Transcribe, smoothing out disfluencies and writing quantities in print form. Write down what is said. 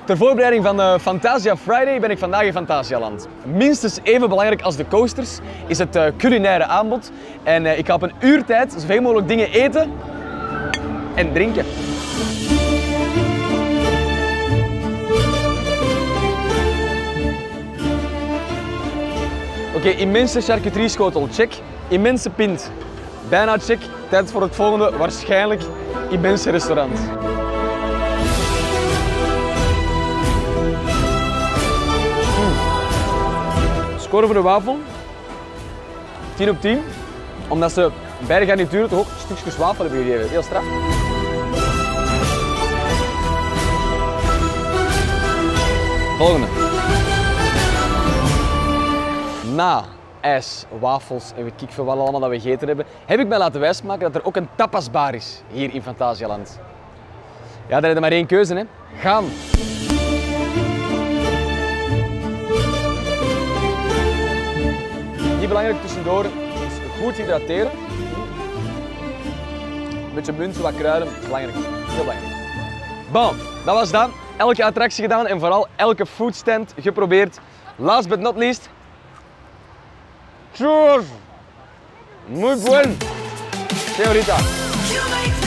Ter voorbereiding van Fantasia Friday ben ik vandaag in Fantasialand. Minstens even belangrijk als de coasters is het culinaire aanbod. En ik ga op een uur tijd zoveel mogelijk dingen eten en drinken. Oké, immense charcuterieschotel, check. Immense pint, bijna check. Tijd voor het volgende, waarschijnlijk immense restaurant. Score voor de wafel, 10 op 10. Omdat ze bij de garnituren toch ook stukjes wafel hebben gegeven. Heel straf. Volgende. Na ijs, wafels en weet ik veel wat allemaal dat we gegeten hebben, heb ik mij laten wijsmaken dat er ook een tapasbar is hier in Fantasialand. Ja, daar heb je maar één keuze, hè. Gaan. Niet belangrijk tussendoor is goed hydrateren. Een beetje munt, wat kruiden, belangrijk. Heel belangrijk. Bon, dat was dat. Elke attractie gedaan en vooral elke foodstand geprobeerd. Last but not least. Cheers! Muy buen! Señorita.